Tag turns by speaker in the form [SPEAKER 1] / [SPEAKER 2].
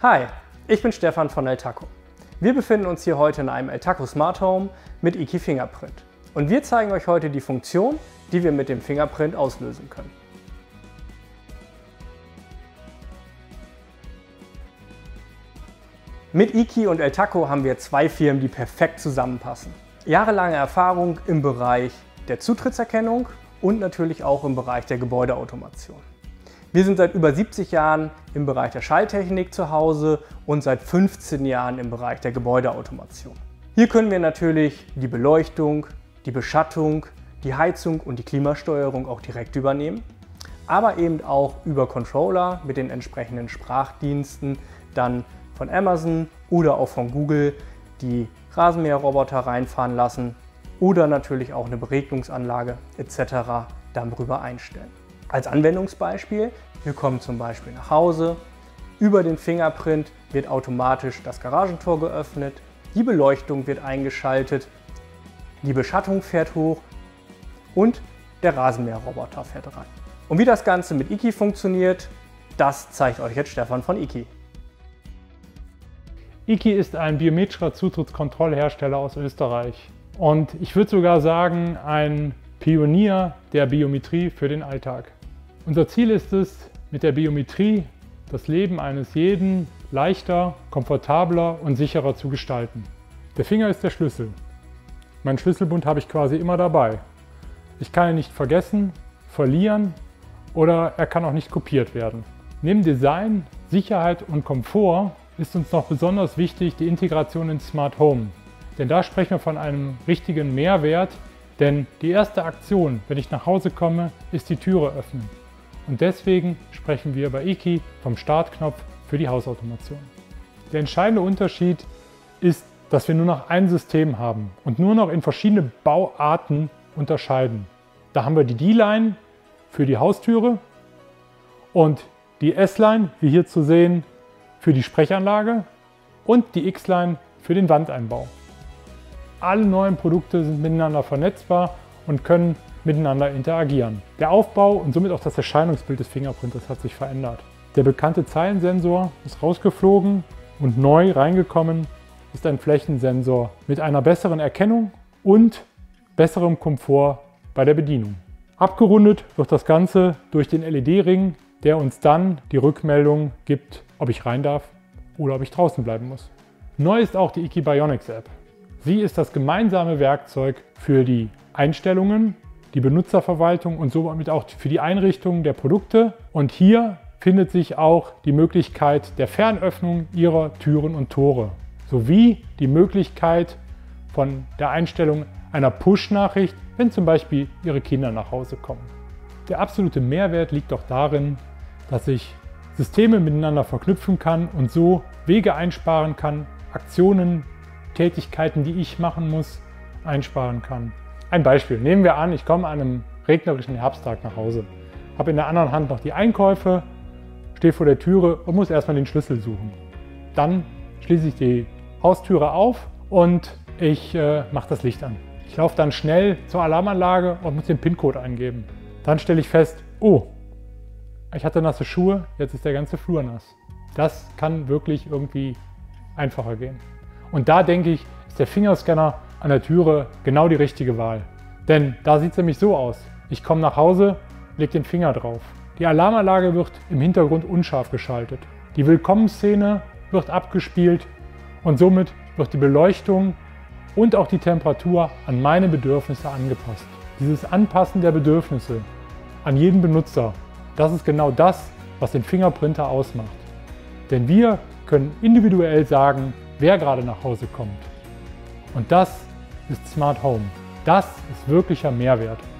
[SPEAKER 1] Hi, ich bin Stefan von Eltaco. Wir befinden uns hier heute in einem Eltaco Smart Home mit Iki Fingerprint. Und wir zeigen euch heute die Funktion, die wir mit dem Fingerprint auslösen können. Mit Iki und Eltaco haben wir zwei Firmen, die perfekt zusammenpassen. Jahrelange Erfahrung im Bereich der Zutrittserkennung und natürlich auch im Bereich der Gebäudeautomation. Wir sind seit über 70 Jahren im Bereich der Schalltechnik zu Hause und seit 15 Jahren im Bereich der Gebäudeautomation. Hier können wir natürlich die Beleuchtung, die Beschattung, die Heizung und die Klimasteuerung auch direkt übernehmen, aber eben auch über Controller mit den entsprechenden Sprachdiensten dann von Amazon oder auch von Google die Rasenmäherroboter reinfahren lassen oder natürlich auch eine Beregnungsanlage etc. darüber einstellen. Als Anwendungsbeispiel, wir kommen zum Beispiel nach Hause, über den Fingerprint wird automatisch das Garagentor geöffnet, die Beleuchtung wird eingeschaltet, die Beschattung fährt hoch und der Rasenmäherroboter fährt rein. Und wie das Ganze mit Iki funktioniert, das zeigt euch jetzt Stefan von Iki.
[SPEAKER 2] Iki ist ein biometrischer Zutrittskontrollhersteller aus Österreich und ich würde sogar sagen, ein Pionier der Biometrie für den Alltag. Unser Ziel ist es, mit der Biometrie das Leben eines jeden leichter, komfortabler und sicherer zu gestalten. Der Finger ist der Schlüssel. Mein Schlüsselbund habe ich quasi immer dabei. Ich kann ihn nicht vergessen, verlieren oder er kann auch nicht kopiert werden. Neben Design, Sicherheit und Komfort ist uns noch besonders wichtig die Integration ins Smart Home. Denn da sprechen wir von einem richtigen Mehrwert, denn die erste Aktion, wenn ich nach Hause komme, ist die Türe öffnen. Und deswegen sprechen wir bei Iki vom Startknopf für die Hausautomation. Der entscheidende Unterschied ist, dass wir nur noch ein System haben und nur noch in verschiedene Bauarten unterscheiden. Da haben wir die D-Line für die Haustüre und die S-Line, wie hier zu sehen, für die Sprechanlage und die X-Line für den Wandeinbau. Alle neuen Produkte sind miteinander vernetzbar und können miteinander interagieren. Der Aufbau und somit auch das Erscheinungsbild des Fingerprinters hat sich verändert. Der bekannte Zeilensensor ist rausgeflogen und neu reingekommen ist ein Flächensensor mit einer besseren Erkennung und besserem Komfort bei der Bedienung. Abgerundet wird das Ganze durch den LED-Ring, der uns dann die Rückmeldung gibt, ob ich rein darf oder ob ich draußen bleiben muss. Neu ist auch die Iki Bionics App. Sie ist das gemeinsame Werkzeug für die Einstellungen, die Benutzerverwaltung und somit auch für die Einrichtung der Produkte. Und hier findet sich auch die Möglichkeit der Fernöffnung Ihrer Türen und Tore, sowie die Möglichkeit von der Einstellung einer Push-Nachricht, wenn zum Beispiel Ihre Kinder nach Hause kommen. Der absolute Mehrwert liegt doch darin, dass ich Systeme miteinander verknüpfen kann und so Wege einsparen kann, Aktionen, Tätigkeiten, die ich machen muss, einsparen kann. Ein Beispiel. Nehmen wir an, ich komme an einem regnerischen Herbsttag nach Hause, habe in der anderen Hand noch die Einkäufe, stehe vor der Türe und muss erstmal den Schlüssel suchen. Dann schließe ich die Haustüre auf und ich mache das Licht an. Ich laufe dann schnell zur Alarmanlage und muss den PIN-Code eingeben. Dann stelle ich fest, oh, ich hatte nasse Schuhe, jetzt ist der ganze Flur nass. Das kann wirklich irgendwie einfacher gehen. Und da denke ich, ist der Fingerscanner an der Türe genau die richtige Wahl. Denn da sieht es nämlich so aus. Ich komme nach Hause, lege den Finger drauf. Die Alarmanlage wird im Hintergrund unscharf geschaltet. Die Willkommensszene wird abgespielt und somit wird die Beleuchtung und auch die Temperatur an meine Bedürfnisse angepasst. Dieses Anpassen der Bedürfnisse an jeden Benutzer, das ist genau das, was den Fingerprinter ausmacht. Denn wir können individuell sagen, wer gerade nach Hause kommt. Und das ist Smart Home. Das ist wirklicher Mehrwert.